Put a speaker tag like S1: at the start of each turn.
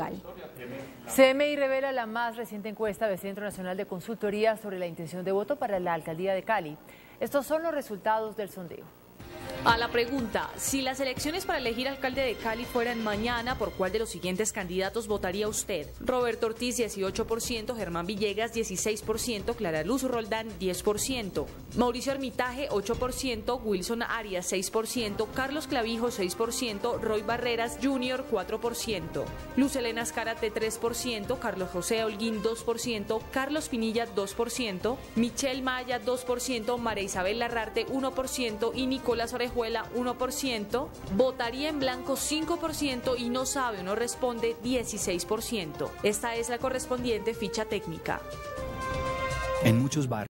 S1: Cali.
S2: CMI revela la más reciente encuesta del Centro Nacional de Consultoría sobre la intención de voto para la alcaldía de Cali. Estos son los resultados del sondeo.
S3: A la pregunta, si las elecciones para elegir alcalde de Cali fueran mañana, ¿por cuál de los siguientes candidatos votaría usted? Roberto Ortiz, 18%, Germán Villegas, 16%, Clara Luz Roldán, 10%, Mauricio Armitaje, 8%, Wilson Arias, 6%, Carlos Clavijo, 6%, Roy Barreras Jr., 4%, Luz Elena Azcárate, 3%, Carlos José Holguín, 2%, Carlos Pinilla, 2%, Michelle Maya, 2%, María Isabel Larrarte, 1% y Nicolás Orejuela, 1%, votaría en blanco 5% y no sabe o no responde 16%. Esta es la correspondiente ficha técnica.
S4: En muchos barrios.